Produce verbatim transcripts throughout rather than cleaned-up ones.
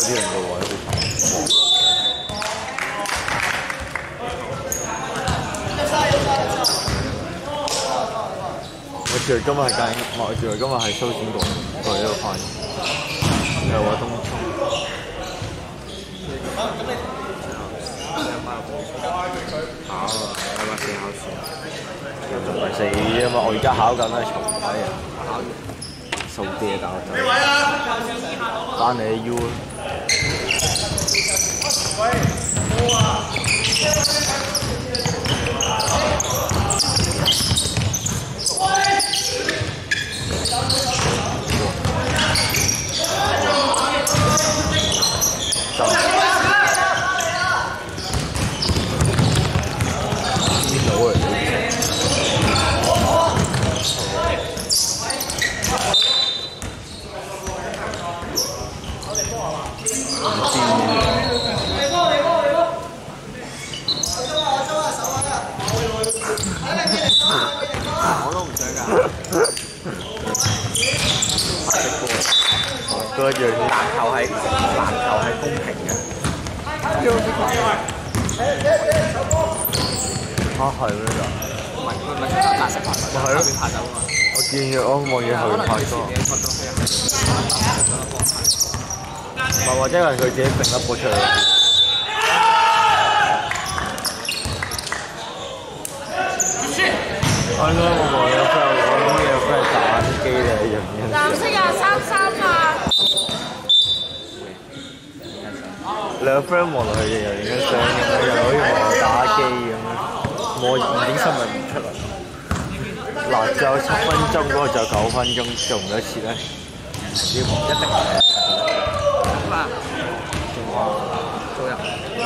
啲人嘅位好慘。我以為今日係間，我以為今日係修剪過過呢個翻，又話東涌。考啊，禮拜四考試。又仲係四啊嘛，我而家考緊咧，重睇啊。考完數啲啊，但我就翻嚟 U 啊。喂，好啊！我都唔想㗎。嗰一樣嘢，籃球係籃球係公平嘅。嚇係咩㗎？唔係唔係白色排球，咪係咯，排走啊嘛。我見嘅我望嘢後太多。唔係或者係佢自己揈粒波出嚟。我應該我望有 friend， 我諗有 friend 打機定係樣嘢。藍色廿三三啊！你個 friend 望落去又影緊相咁樣，又可以望我打機咁樣，我唔影新聞唔出嚟。嗱，仲有七分鐘，嗰個仲有九分鐘，做唔到一次咧，要一定係。咩？仲話做人。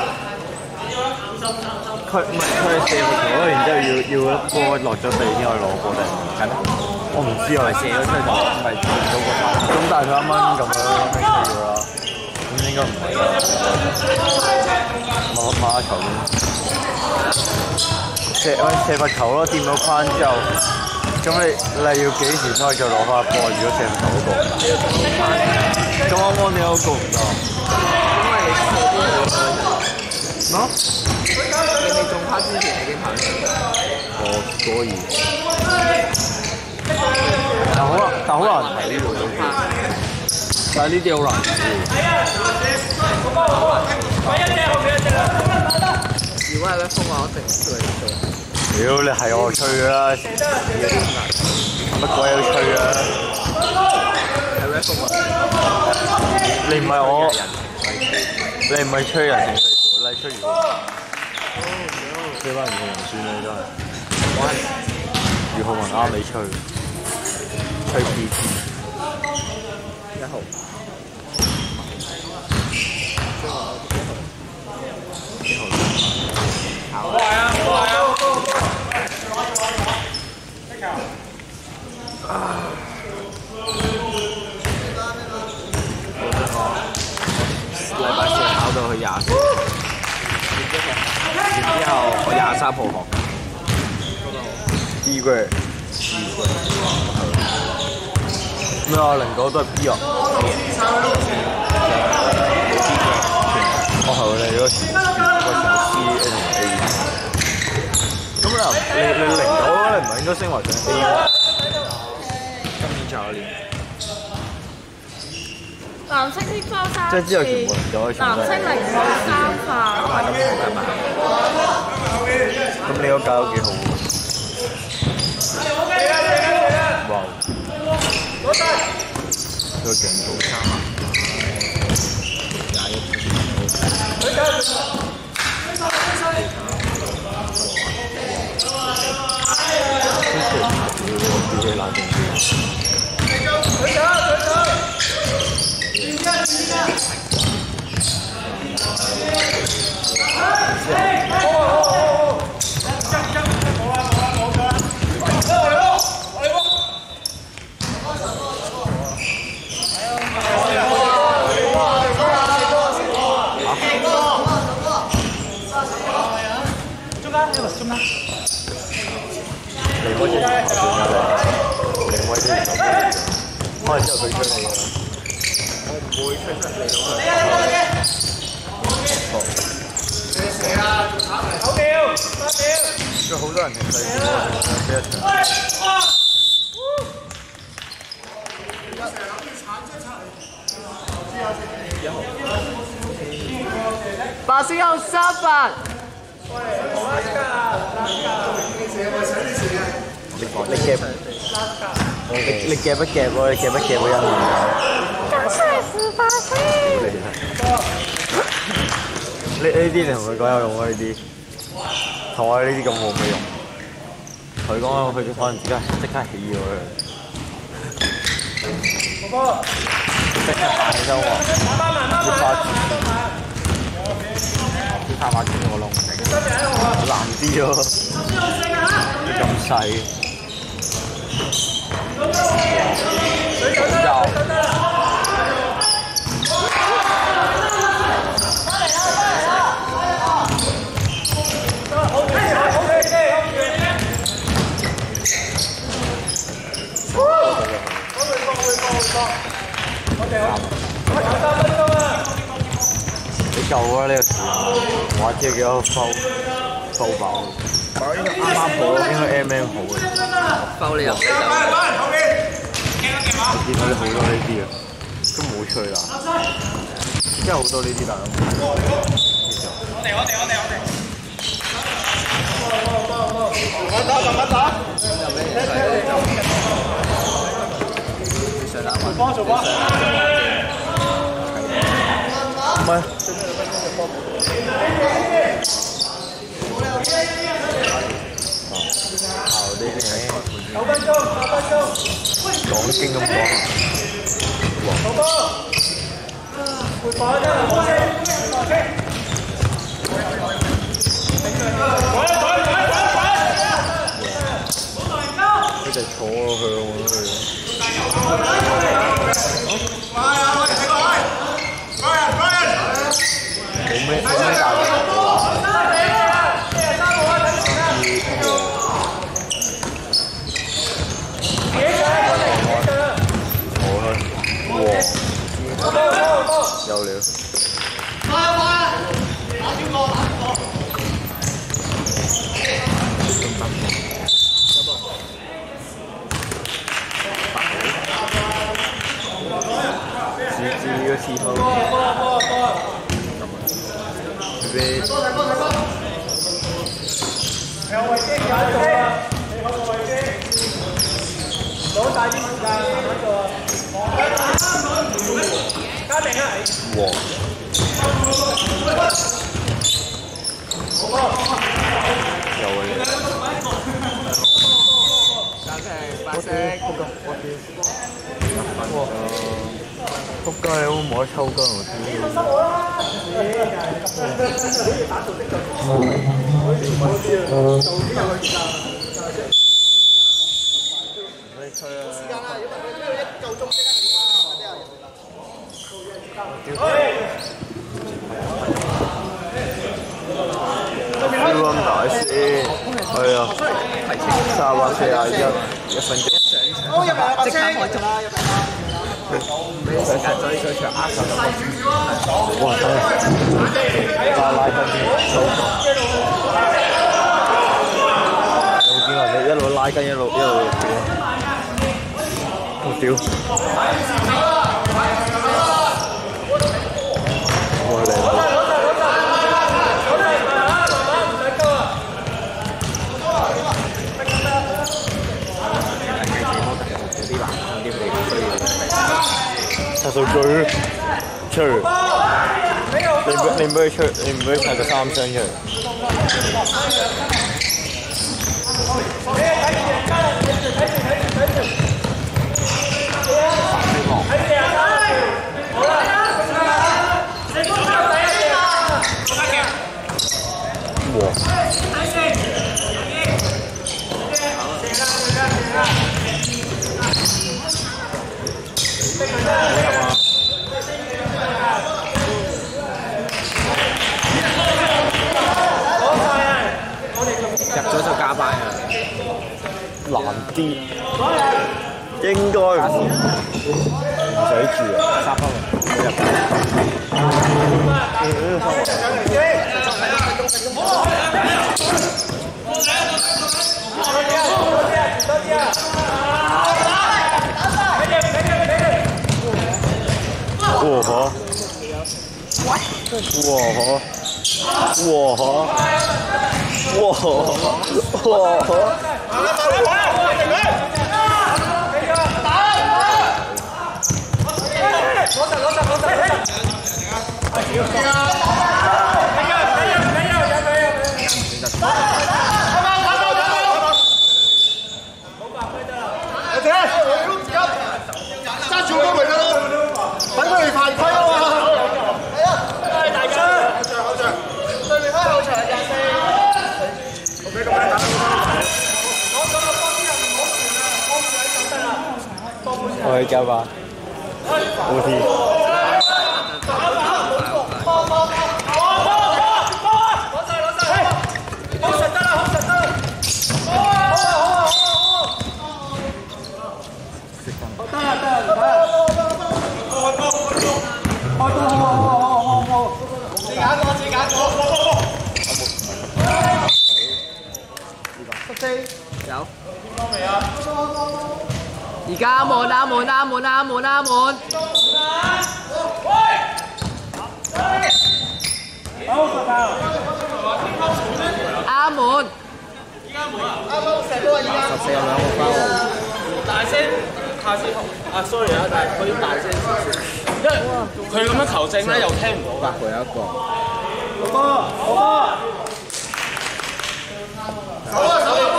佢唔係佢係射個球，然之後要要一波落咗地先可以攞波定係咩？我唔知啊，射咗出去就唔係傳到個波。咁但係佢啱啱咁樣飛咗啦，咁應該唔係啦。馬馬球射喂射罰球咯，掂到框之後，咁你你要幾時先可以再攞翻波？如果射唔到嗰個，咁啱啱你都過唔到。因為你錯邊個？乜？你未中卡之前已經跑咗。哦，所以。但好難，但好難睇呢度。但係呢啲好難睇。如果係咩風話，我一定吹你吹。屌，你係我吹㗎啦！乜鬼有吹啊？係咩風啊？你唔係我，你唔係吹人定吹鼓？你吹完。吹翻余浩文算啦，真係。余浩文啱你吹，吹 P T 一號。一號。好來啊！好來啊！啊！禮拜四考到去廿四。然之後我廿三號學 B grade， B grade 咩啊？零九都係 B 啊？我係你嗰個全個全 C A 同 A。咁你你你零九你唔係應該升為上 A 咩？今年仲有一年。藍色啲花生即係之後全部零九可以藍色零號三塊。咁係咁好㗎嘛？咁你嗰架都幾好喎！哇！佢個勁到差廿一分。自己冷靜啲。中間，離開之前就算㗎啦，離開之前就開之後佢吹你㗎啦。 會出出嚟到佢。九秒，八秒。仲好多人停細線喎，呢一場。八先後三分。你講你夾，你你夾不夾喎？你夾不夾嗰人？剛賽十八歲。呢呢啲你同佢講有用啊！呢啲同我呢啲咁冇咩用。佢講佢可能即刻即刻起咗佢。即刻打起身喎！要發要拍馬轉個窿，難啲喎，咁細。又你夠啊呢個時，我知幾多收收爆，應該啱啱好，應該 M M 好嘅。收你入嚟就。我見到你好多呢啲啊，都冇趣啦，真係好多呢啲大佬。我哋我哋我哋我哋。慢慢打，慢慢打。上籃做波做波。唔係。好啲嘅。九分鐘，八分鐘。講得勁咁講。好波。回防啫，好先，好先。佢哋坐落去喎，冇咩冇咩大力嘅話，好啦，哇，有料。自自個刺頭，俾有位機有做啊！你好個位機，攞大啲時間喺度啊！加定啊！哇！有啊！三聲八聲，仆街！哇！仆街，你冇得抽筋喎！時間啦，如果唔係呢度一夠鐘即刻起啦，或者係人哋啦。大師，係啊，三百四廿一一分鐘。好，入嚟啦，即刻開鐘啦，入嚟啦。冇時間再再長壓十分鐘。哇！真係拉拉分先，有冇見啊？你一路拉筋一路一路屌，我屌！我嚟啦！查數據，出嚟！你唔你唔可以出，你唔可以查個三聲出嚟。哇！入咗就加班啊！難啲，應該唔唔使住啊，三分鐘。 入。哇呵！哇呵！哇呵！哇呵！哇呵！ 揸住個咪得咯，等佢哋犯規啊嘛！係啊，大家後場後場，對面開後場廿四。OK， 咁樣打。我咁個波啲人唔好傳啊，波傳喺就得啦。 我去教吧。O T。 有。而家啱門啱門啱門啱門啱門。啱門。 十四有兩個包。 大聲，下次啊 sorry 啊，但係佢要大聲少少，因為佢咁樣求證咧又聽唔到。 八個有一個。 好波，好波。手啊手啊！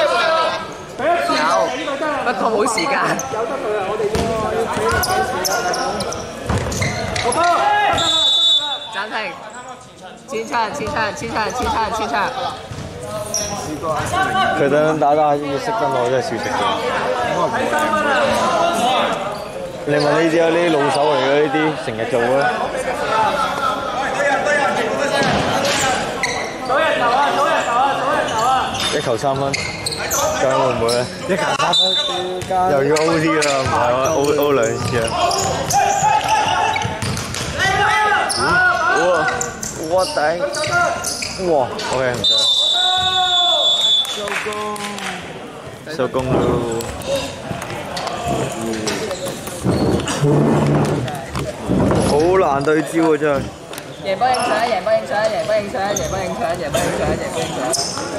有，不過冇時間。 有得佢啊！我哋要要俾你俾時間。好波， 暫停。前場前場前場前場前場。 佢等打打要熄燈我真係少食嘅。你問呢啲啊？呢啲老手嚟嘅呢啲，成日做嘅。 早人頭啊！早人頭啊！早人頭啊！ 一球三分，咁會唔會咧？一球三分，又要 O T 啦，唔係話 O O 兩次啊！哇！我頂！哇 ！OK 唔該。收工，收工咯！好難對焦啊！真係。 贏波影相，贏波影相，贏波影相，贏波影相，贏波影相，贏波影相。